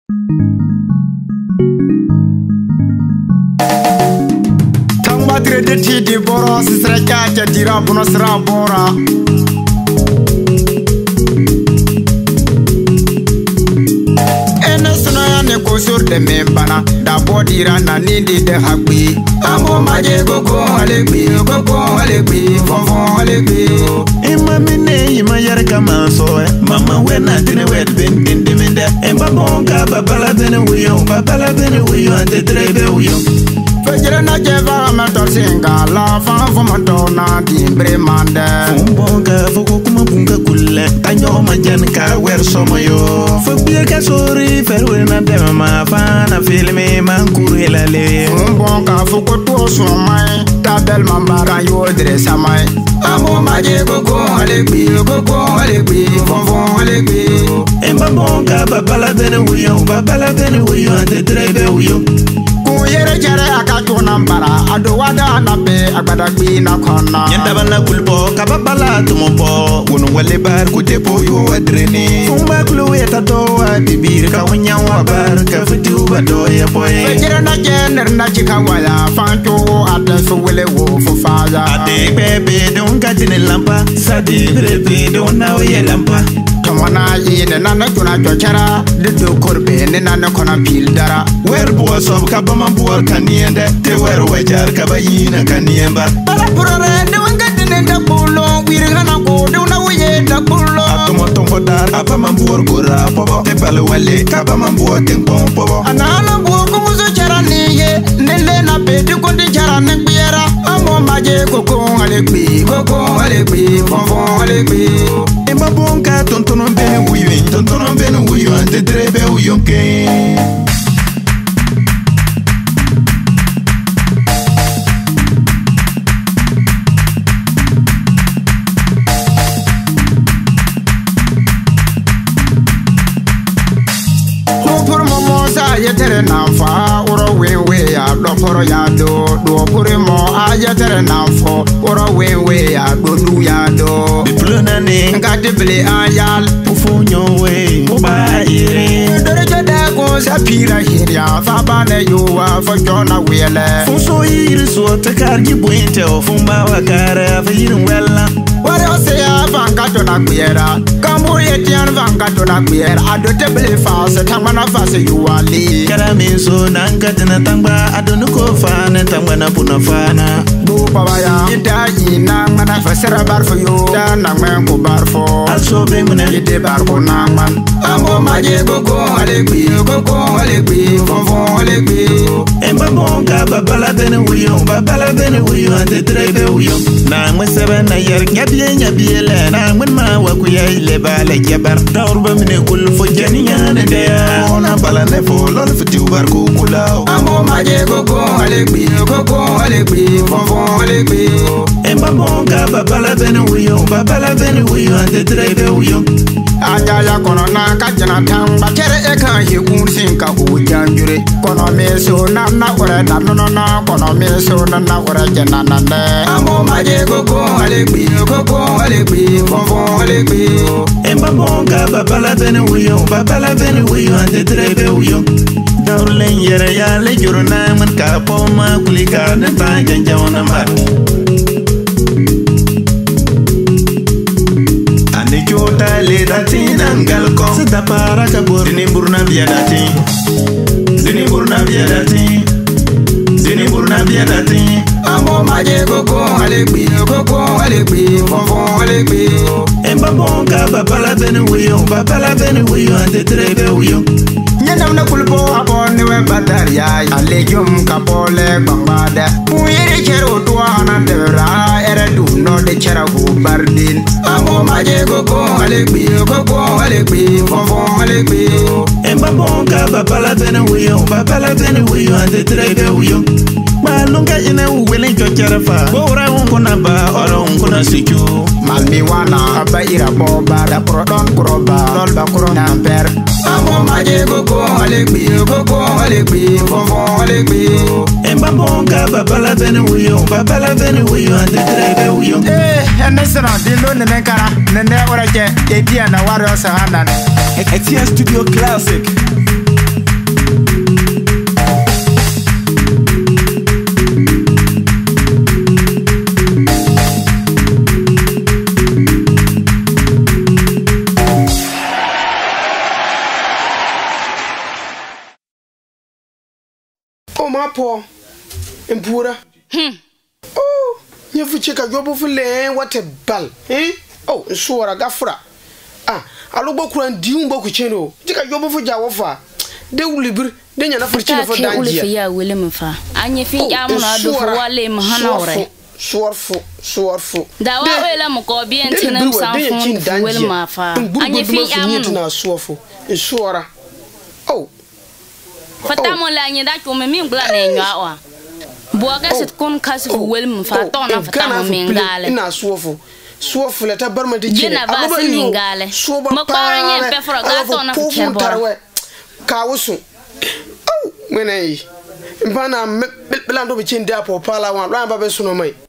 Tangba trede ti di boro sisra kya dira buno sra bora. Ene suna ya ne ko sur de membana da bodira na nindi de hakbi. Amo maje gogo alegbi fonfon alegbi. Ima mine ima yar kama so mama wena tine wet bin diminde. Emba bonga babala bene wiyo ante trebe wiyo. Fejere na jeva amator singa la fanfo mandona dimbre mande. Bonga foko kuma bunga kulle tanyo majan ka wer somo yo. Fobie ka sori ferwe na dema ma fana filme man kurelale. Bonga foko to somai tabel mambara yo dre samai. Amo maje gogo alegbi fonfon alegbi. Emba bonga babala bene wiyo ante trebe wiyo. Yere jere akato nambara ado wada nabe agbadagbi na kona. Nyanda bana kulpo kababala tumopo wono wale bar kutepo yo adreni. Fumba kulu yeta doa bibir ka wanyawa bar ka fitu bado ya boy. Fejere na jener na chikawaya fanto ade fuwele wo fufaza. Ade bebe don katine lampa sadi bebe don na oye lampa. Tomona yine nana juna chochara dido korbe ne nana kona pil dara. Wer buwa sob kabama buwar kaniende te wer wajar kabayina kaniemba. Bala purore de wangatine da pulo wirgana ko de una wuye da pulo. Atomo tombo dar abama buwar gora pobo te bala wale kabama buwar tengpon pobo. Anana buwa kumuzo chara niye nele na pedi kondi chara nekbiera. Amo maje koko alegbi fonfon alegbi. Emba bonka tontono bene wuyo ante trebe wuyo ke. Yetere namfa oro wenwe ya doporo ya do pore mo ayetere namfo oro wenwe ya do nu ya do Bipluna ne ngati bele ayal ufunyo we moba ire dore jode ko sapira hiria fa bane yuwa fo jona wele funso ire so te kargi buinte o fumba wakara fa yirin wella ware ose ya vanga dona kuyera kambo yetian vanga dona kuyera adote bele fa se tamana fa se yuwali kara min so nanga tana tangba adonu ko fana tangba na puna fana bu babaya ita ina mana fasara barfo yo da na men ko barfo also be mun ite barfo na man amo maje gogo alegbi fonfon alegbi emba bonga babala bene wiyo ante trebe wiyo na mwesebe na yer nyabiye le na mwen ma wakuya ile bale jabar dawrba mine kul fo janiya ne de ona bala ne fo lol fiti barku kula amo maje gogo alegbi fonfon alegbi emba bonga babala bene wiyo ante trebe wiyo anja ya kono na kajana tamba kere e kan he kunsin ka o janjure kono meso na ore da no na kono meso na ore jana na ne amo maje gogo alegbi fonfon alegbi emba bonga babala bene wiyo ante trebe wiyo dawlen yere ya le jurna man ka poma kulika na ta janjawana mar ane jota le datina ngalko sida para ka bor dini burna biya dati amo maje gogo alegbi fonfon alegbi emba bonga babala bene wiyo ante trebe wiyo nyendam na kulpo abon ne we bataria alejum kapole bambada uyere chero to ana dera era du no de chera go bardin amo maje gogo alegbi fonfon alegbi emba bonga babala bene wiyo ante trebe wiyo malunga ina uwele chochera fa bora unko na ba ora unko na siku malmi wana aba ira boba da prodon kroba lol ba kro na per amo maje gogo alegbi fonfon alegbi emba bonga babala bene wiyo ante trebe wiyo ene sera dilo ne kara ne ora je edia na waro sa hanane Etia Studio Classic Oh, my poor. Impura. Oh, you fuchika job of lane, what a bell, eh? Oh, sure, a gaffra. Ah, I look book and dune bocuchino. Take a job of Java. They will live, then you're not for Danger. William Fa. And you think I'm not sure what lame Hanore. Swarful. That way, Mokobi and Tinam Sound Wilma Fa. And you think I'm not swarful. It's sure. Oh. For Tamola, that woman mean blood in your hour. Bogas at Concas of William Fa, don't have Tamin Gale. In a swarful. Swarful at a Burma de Gina Basin Gale. Mokoran and Peffer got on a Chabot. Kawasu. Oh, when I. Bana Belando between Dapo Pala one, Rabba Sunomai.